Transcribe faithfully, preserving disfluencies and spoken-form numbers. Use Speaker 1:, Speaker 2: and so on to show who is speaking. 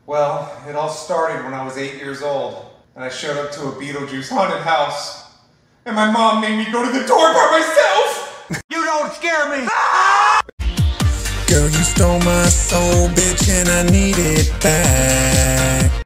Speaker 1: Well, it all started when I was eight years old, and I showed up to a Beetlejuice haunted house, and my mom made me go to the door by myself!
Speaker 2: You don't scare me!
Speaker 3: Girl, you stole my soul, bitch, and I need it back.